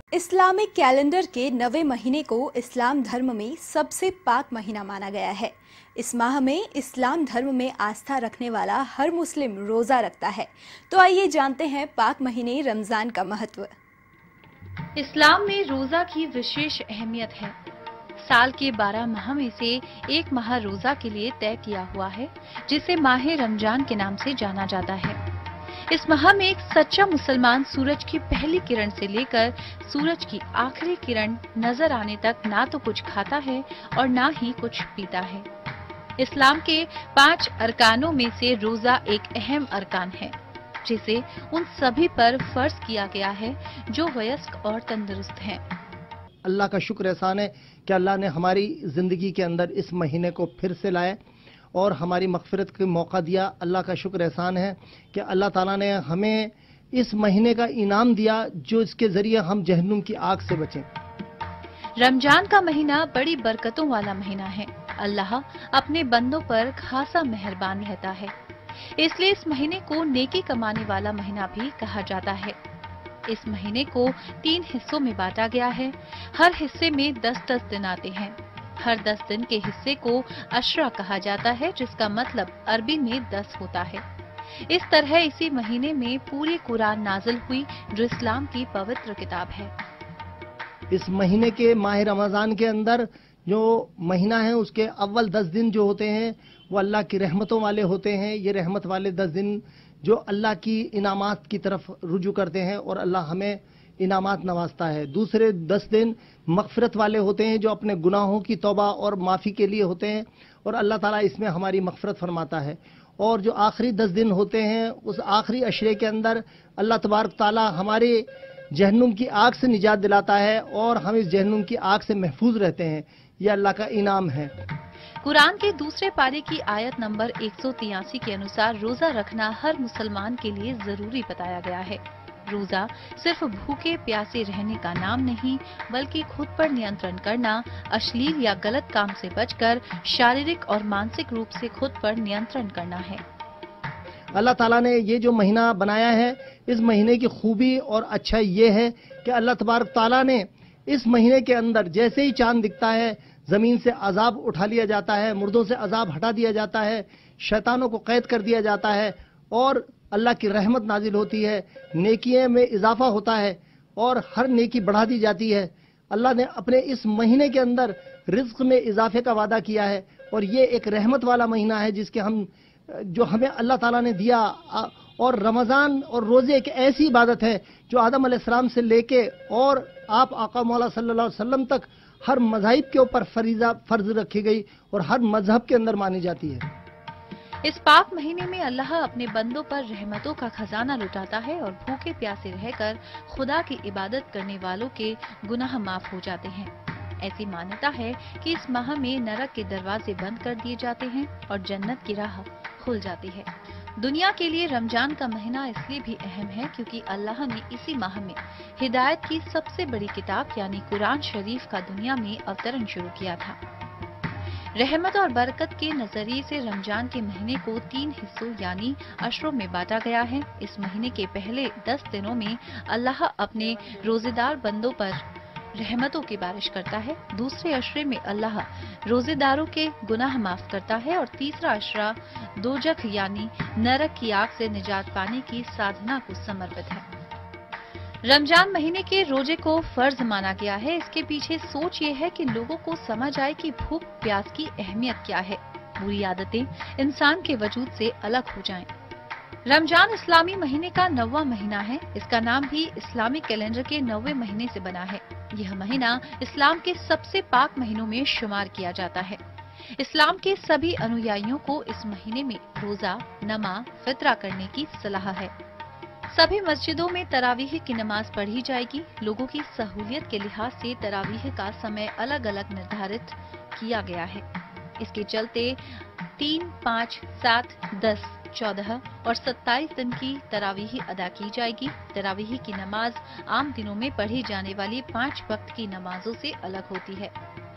Islamic calendar के 9वें महीने को इस्लाम धर्म में सबसे पाक महीना माना गया है। इस माह में इस्लाम धर्म में आस्था रखने वाला हर मुस्लिम रोजा रखता है। तो आइए जानते हैं पाक महीने रमजान का महत्व। इस्लाम में रोजा की विशेष अहमियत है। साल के 12 माह में से एक माह रोजा के लिए तय किया हुआ है, जिसे माह रमजान के नाम से जाना जाता है। इस माह में एक सच्चा मुसलमान सूरज की पहली किरण से लेकर सूरज की आखिरी किरण नजर आने तक ना तो कुछ खाता है और ना ही कुछ पीता है। इस्लाम के 5 अरकानों में से रोजा एक अहम अरकान है, जिसे उन सभी पर फर्ज किया गया है जो वयस्क और तंदुरुस्त हैं। अल्लाह का शुक्र एहसान है कि अल्लाह ने हमारी ज़िंदगी के अंदर इस महीने को फिर से लाए और हमारी मग़फ़िरत का मौका दिया। अल्लाह का शुक्र एहसान है कि अल्लाह ताला ने हमें इस महीने का इनाम दिया, जो इसके ज़रिए हम जहन्नुम की आग से बचें। रमजान का महीना बड़ी बरकतों वाला महीना है। अल्लाह अपने बंदों पर खासा मेहरबान रहता है, इसलिए इस महीने को नेकी कमाने वाला महीना भी कहा जाता है। इस महीने को 3 हिस्सों में बांटा गया है। हर हिस्से में 10-10 दिन आते हैं। हर 10 दिन के हिस्से को अशरा कहा जाता है, जिसका मतलब अरबी में 10 होता है। इस तरह इसी महीने में पूरी कुरान नाजिल हुई, जो इस्लाम की पवित्र किताब है। इस महीने के माह रमजान के अंदर जो महीना है, उसके अव्वल 10 दिन जो होते हैं वो अल्लाह की रहमतों वाले होते हैं। ये रहमत वाले 10 दिन जो अल्लाह की इनामात की तरफ रुजू करते हैं और अल्लाह हमें इनामात नवाजता है। दूसरे 10 दिन मग़फ़िरत वाले होते हैं, जो अपने गुनाहों की तौबा और माफ़ी के लिए होते हैं और अल्लाह ताला इसमें हमारी मग़फ़िरत फरमाता है। और जो आखिरी 10 दिन होते हैं, उस आखिरी अशरे के अंदर अल्लाह तबारक ताला हमारे जहन्नुम की आग से निजात दिलाता है और हम इस जहन्नुम की आग से महफूज रहते हैं। यह अल्लाह का इनाम है। कुरान के दूसरे पारे की आयत नंबर 183 के अनुसार रोजा रखना हर मुसलमान के लिए जरूरी बताया गया है। रोजा सिर्फ भूखे प्यासे रहने का नाम नहीं, बल्कि खुद पर नियंत्रण करना, अश्लील या गलत काम से बचकर शारीरिक और मानसिक रूप से खुद पर नियंत्रण करना है। अल्लाह ताला ने ये जो महीना बनाया है, इस महीने की खूबी और अच्छा ये है कि अल्लाह तबारक ताला ने इस महीने के अंदर जैसे ही चांद दिखता है, जमीन से अजाब उठा लिया जाता है, मुर्दों से अजाब हटा दिया जाता है, शैतानों को कैद कर दिया जाता है और अल्लाह की रहमत नाजिल होती है। नेकियों में इजाफा होता है और हर नेकी बढ़ा दी जाती है। अल्लाह ने अपने इस महीने के अंदर रिज्क में इजाफे का वादा किया है और ये एक रहमत वाला महीना है, जिसके जो हमें अल्लाह ताला ने दिया। और रमज़ान और रोज़े एक ऐसी इबादत है जो आदम अलैहिस्सलाम से लेके और आप आका मौला सल्लल्लाहु अलैहि वसल्लम तक हर मज़ाहिब के ऊपर फर्ज रखी गई और हर मजहब के अंदर मानी जाती है। इस पाक महीने में अल्लाह अपने बंदों पर रहमतों का खजाना लुटाता है और भूखे प्यासे रहकर खुदा की इबादत करने वालों के गुनाह माफ हो जाते हैं। ऐसी मान्यता है कि इस माह में नरक के दरवाजे बंद कर दिए जाते हैं और जन्नत की राह खुल जाती है। दुनिया के लिए रमजान का महीना इसलिए भी अहम है क्योंकि अल्लाह ने इसी माह में हिदायत की सबसे बड़ी किताब यानी कुरान शरीफ का दुनिया में अवतरण शुरू किया था। रहमत और बरकत के नजरिए से रमजान के महीने को 3 हिस्सों यानी अशरों में बांटा गया है। इस महीने के पहले 10 दिनों में अल्लाह अपने रोजेदार बंदों पर रहमतों की बारिश करता है। दूसरे अशरे में अल्लाह रोजेदारों के गुनाह माफ करता है और तीसरा अशरा दोजख यानी नरक की आग से निजात पाने की साधना को समर्पित है। रमजान महीने के रोजे को फर्ज माना गया है। इसके पीछे सोच ये है कि लोगों को समझ आए कि भूख प्यास की अहमियत क्या है, बुरी आदतें इंसान के वजूद से अलग हो जाएं। रमजान इस्लामी महीने का 9वां महीना है। इसका नाम भी इस्लामिक कैलेंडर के 9वें महीने से बना है। यह महीना इस्लाम के सबसे पाक महीनों में शुमार किया जाता है। इस्लाम के सभी अनुयायियों को इस महीने में रोजा, नमा, फित्रा करने की सलाह है। सभी मस्जिदों में तरावीह की नमाज पढ़ी जाएगी। लोगों की सहूलियत के लिहाज से तरावीह का समय अलग अलग निर्धारित किया गया है। इसके चलते 3, 5, 7, 10, 14 और 27 दिन की तरावीह अदा की जाएगी। तरावीह की नमाज आम दिनों में पढ़ी जाने वाली 5 वक्त की नमाजों से अलग होती है।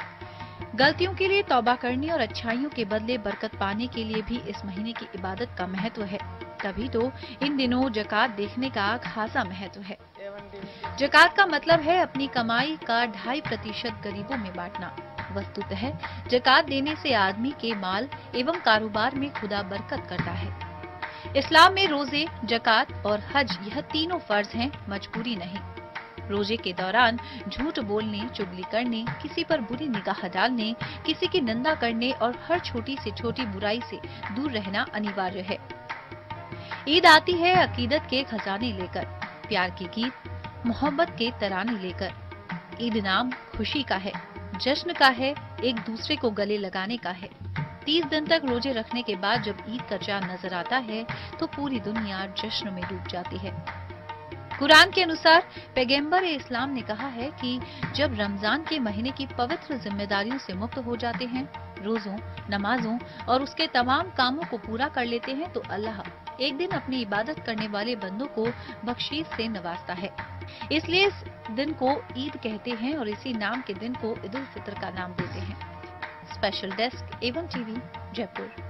गलतियों के लिए तौबा करने और अच्छाइयों के बदले बरकत पाने के लिए भी इस महीने की इबादत का महत्व है। तभी तो इन दिनों ज़कात देखने का खासा महत्व है। ज़कात का मतलब है अपनी कमाई का 2.5% गरीबों में बांटना। वस्तुतः ज़कात देने से आदमी के माल एवं कारोबार में खुदा बरकत करता है। इस्लाम में रोजे, ज़कात और हज यह तीनों फर्ज हैं, मजबूरी नहीं। रोजे के दौरान झूठ बोलने, चुगली करने, किसी पर बुरी निगाह डालने, किसी की निंदा करने और हर छोटी से छोटी बुराई से दूर रहना अनिवार्य है। ईद आती है अकीदत के खजाने लेकर, प्यार के गीत, मोहब्बत के तराने लेकर। ईद नाम खुशी का है, जश्न का है, एक दूसरे को गले लगाने का है। 30 दिन तक रोजे रखने के बाद जब ईद का चांद नजर आता है तो पूरी दुनिया जश्न में डूब जाती है। कुरान के अनुसार पैगंबर इस्लाम ने कहा है कि जब रमजान के महीने की पवित्र जिम्मेदारियों से मुक्त हो जाते हैं, रोजों, नमाजों और उसके तमाम कामों को पूरा कर लेते हैं तो अल्लाह एक दिन अपनी इबादत करने वाले बंदों को बख्शीश से नवाजता है। इसलिए इस दिन को ईद कहते हैं और इसी नाम के दिन को ईद उल फितर का नाम देते हैं। Special desk A1 TV, Jaipur.